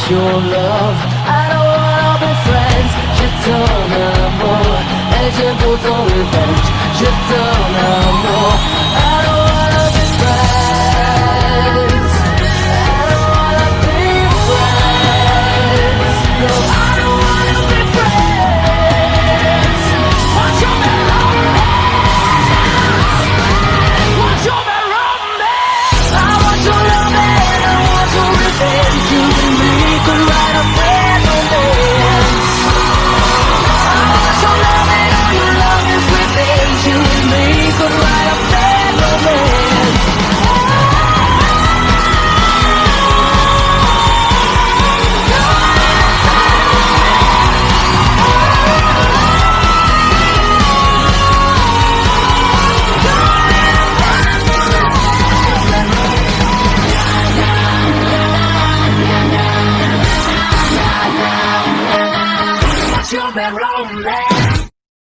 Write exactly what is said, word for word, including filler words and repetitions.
your love. I don't wanna be friends, je t'en amour, et je vous en revenge.